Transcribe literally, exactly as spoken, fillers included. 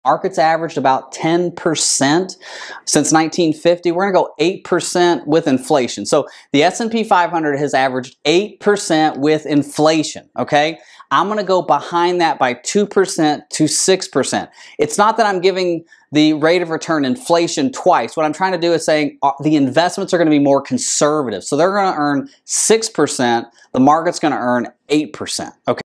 Market's averaged about ten percent since nineteen fifty. We're going to go eight percent with inflation. So the S and P five hundred has averaged eight percent with inflation, okay? I'm going to go behind that by two percent to six percent. It's not that I'm giving the rate of return inflation twice. What I'm trying to do is saying uh, the investments are going to be more conservative. So they're going to earn six percent. The market's going to earn eight percent, okay?